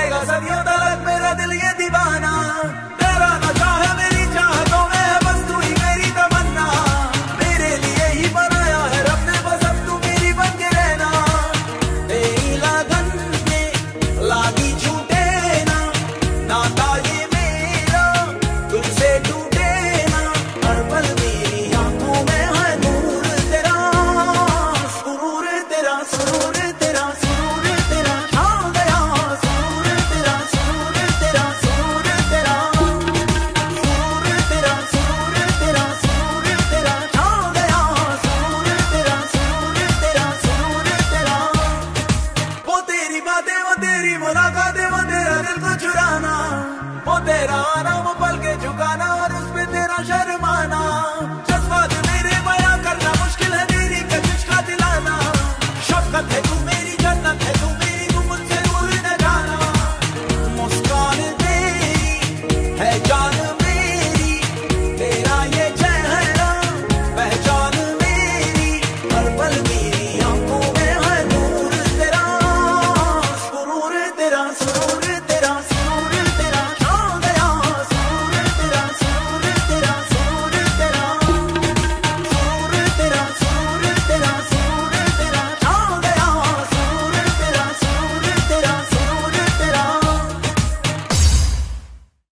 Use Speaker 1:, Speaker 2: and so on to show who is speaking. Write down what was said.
Speaker 1: रहेगा सदियों तक मेरा दिल ये दीवाना। तेरा नशा है मेरी चाहतों में है बस तू ही मेरी तमन्ना। मेरे लिए ही बनाया है रब ने बस अब तू मेरी बन के रहना। तेरी लगन में लागी छूटे ना, नाता ये मेरा तुझसे टूटे ना। हर पल मेरी आंखों में है नूर तेरा, सुरूर तेरा, सुरूर तेरा, सुरूर तेरा छा गया। सुरूर तेरा, सुरूर तेरा, सुरूर तेरा, सुरूर तेरा, सुरूर तेरा, सुरूर तेरा छा गया। सुरूर तेरा, सुरूर तेरा, सुरूर तेरा। वो तेरी बातें, वो तेरी मुलाकातें, वो तेरा दिल को चुराना, वो तेरा आना, वो